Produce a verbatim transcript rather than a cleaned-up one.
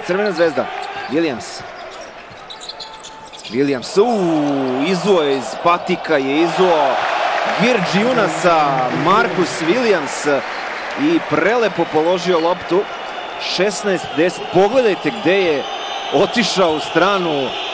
Crvena zvezda. Williams. Williams, uuu, izuo je iz patika, je izuo Girđi Unasa, Marcus Williams i prelepo položio loptu. šesnaest deset, pogledajte gde je otišao u stranu